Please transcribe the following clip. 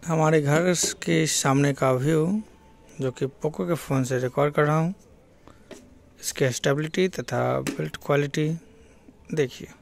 हमारे घर के सामने का व्यू जो कि पोको के फ़ोन से रिकॉर्ड कर रहा हूँ। इसके स्टेबिलिटी तथा बिल्ड क्वालिटी देखिए।